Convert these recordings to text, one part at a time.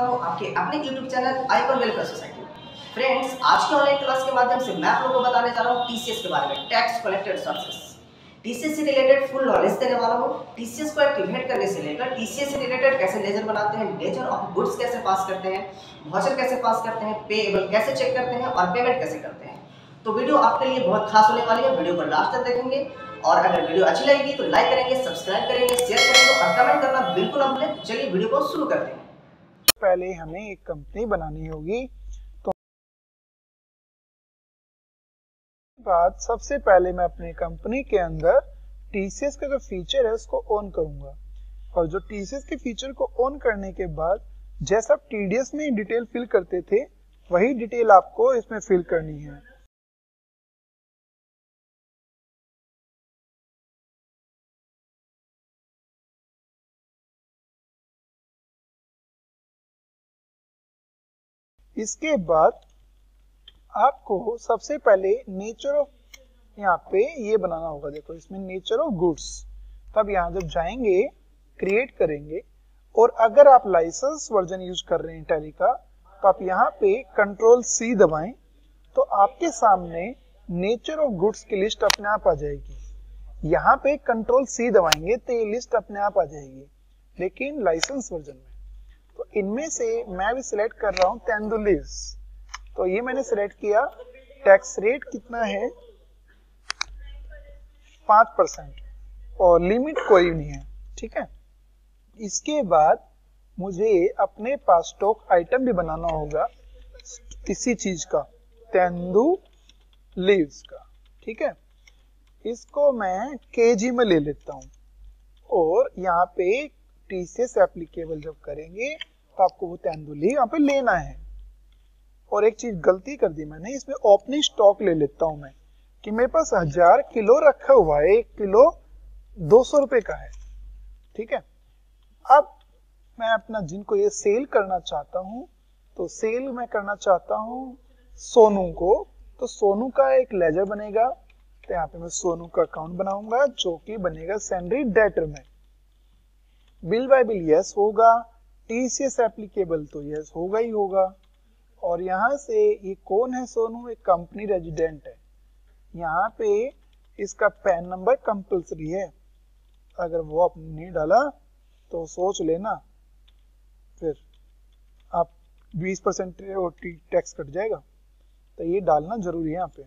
हूँ आपके अपने YouTube channel icon welfare society. Friends, आज के ऑनलाइन क्लास के माध्यम से मैं आप लोगों को बताने जा रहा हूँ TCS के बारे में, टैक्स कलेक्टेड सर्विसेज। TCS से रिलेटेड फुल नॉलेज देने वाला हूँ। TCS को एक्टिवेट करने से लेकर TCS से रिलेटेड कैसे लेजर बनाते हैं, लेजर ऑफ गुड्स कैसे पास करते हैं, वाउचर कैसे पास करते हैं, पेएबल कैसे चेक करते हैं और पेमेंट कैसे करते हैं। तो वीडियो आपके लिए बहुत खास होने वाली है, वीडियो को लास्ट तक देखेंगे और अगर वीडियो अच्छी लगेगी तो लाइक करेंगे, सब्सक्राइब करेंगे, शेयर करेंगे और कमेंट करना बिल्कुल ना भूलें। चलिए वीडियो को शुरू करते हैं। पहले हमें एक कंपनी बनानी होगी, तो बाद सबसे पहले मैं अपनी कंपनी के अंदर TCS का जो फीचर है उसको ऑन करूंगा। और जो TCS के फीचर को ऑन करने के बाद जैसा आप TDS में डिटेल फिल करते थे वही डिटेल आपको इसमें फिल करनी है। इसके बाद आपको सबसे पहले नेचर ऑफ यहाँ पे ये बनाना होगा। देखो इसमें नेचर ऑफ गुड्स, तब यहाँ जब जाएंगे क्रिएट करेंगे और अगर आप लाइसेंस वर्जन यूज कर रहे हैं टैली का तो आप यहाँ पे Ctrl+C दबाएं तो आपके सामने नेचर ऑफ गुड्स की लिस्ट अपने आप आ जाएगी। यहाँ पे Ctrl+C दबाएंगे तो ये लिस्ट अपने आप आ जाएगी, लेकिन लाइसेंस वर्जन में तो इनमें से मैं भी सिलेक्ट कर रहा हूँ तेंदू लीव्स। तो ये मैंने सिलेक्ट किया। टैक्स रेट कितना है 5% और लिमिट कोई नहीं है, ठीक है। इसके बाद मुझे अपने पास स्टॉक आइटम भी बनाना होगा इसी चीज का, तेंदू लीव्स का, ठीक है। इसको मैं केजी में ले लेता हूं और यहाँ पे TCS एप्लीकेबल जब करेंगे तो आपको वो तेंदू लीव यहाँ पे लेना है। और एक चीज गलती कर दी मैंने, इसमें ओपनिंग स्टॉक ले लेता हूं मैं कि मेरे पास 1000 किलो रखा हुआ है, 1 किलो 200 रुपए का है, ठीक है। अब मैं अपना जिनको ये सेल करना चाहता हूं तो सेल मैं करना चाहता हूं सोनू को, तो सोनू का एक लेजर बनेगा। तो यहाँ पे मैं सोनू का अकाउंट बनाऊंगा जो कि बनेगा सैलरी डेटर में। बिल बाय बिल यस होगा, TCS एप्लीकेबल तो यस होगा ही होगा। और यहाँ से ये कौन है सोनू, एक कंपनी रेजिडेंट है। यहाँ पे इसका पैन नंबर कंपलसरी है, अगर वो आपने नहीं डाला तो सोच लेना फिर आप 20% टैक्स कट जाएगा। तो ये डालना जरूरी है। यहाँ पे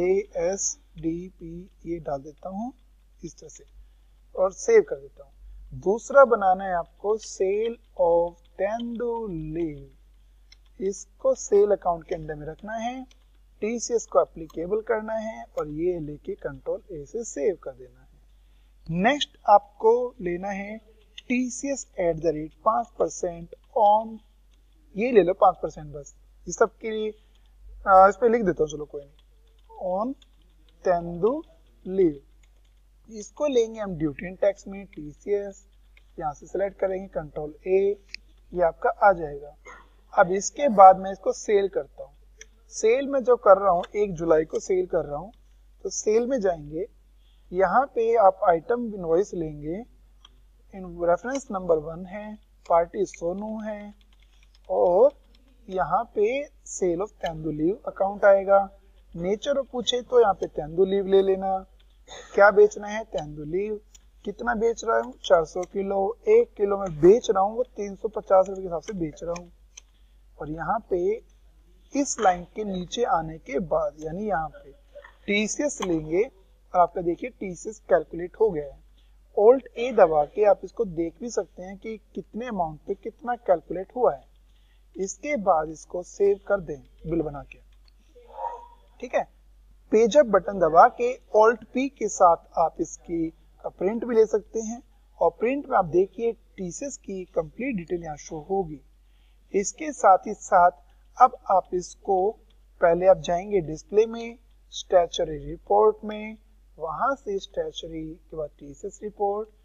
ASDP ये डाल देता हूँ इस तरह से और सेव कर देता हूँ। दूसरा बनाना है आपको सेल ऑफ तेंदू लीव, इसको सेल अकाउंट के अंदर में रखना है, TCS को एप्लीकेबल करना है और ये लेके Ctrl+A से सेव कर देना है। नेक्स्ट आपको लेना है TCS @ 5% ऑन, ये ले लो 5% बस, इस सब के लिए इस पे लिख देता हूँ, चलो कोई नहीं, ऑन तेंदू लीव। इसको लेंगे हम ड्यूटी एंड टैक्स में, TCS यहाँ से सिलेक्ट करेंगे Ctrl+A, ये आपका आ जाएगा। अब इसके बाद मैं इसको सेल करता हूँ। सेल में जो कर रहा हूँ 1 जुलाई को सेल कर रहा हूँ, तो सेल में जाएंगे, यहाँ पे आप आइटम इनवॉइस लेंगे, रेफरेंस नंबर 1 है, पार्टी सोनू है और यहाँ पे sale of tendu leave account आएगा। नेचर पूछे तो यहाँ पे तेंदू लीव ले लेना, क्या बेचना है तेंदू लीव, कितना बेच रहा हूँ 400 किलो, 1 किलो में बेच रहा हूँ वो 350 रुपए के हिसाब से बेच रहा हूँ। और यहाँ पे इस लाइन के नीचे आने के बाद यानी यहाँ पे TCS लेंगे और आपका देखिए TCS कैलकुलेट हो गया है। Alt+A दबा के आप इसको देख भी सकते हैं कि कितने अमाउंट पे कितना कैलकुलेट हुआ है। इसके बाद इसको सेव कर दें बिल बना के, ठीक है। पेज अप बटन दबा के Alt+P के साथ आप इसकी प्रिंट भी ले सकते हैं और प्रिंट में आप देखिए TCS की कंप्लीट डिटेल यहाँ शो होगी। इसके साथ ही साथ अब आप इसको पहले आप जाएंगे डिस्प्ले में, स्टैचुटरी रिपोर्ट में, वहां से स्टैचुटरी के बाद TCS रिपोर्ट,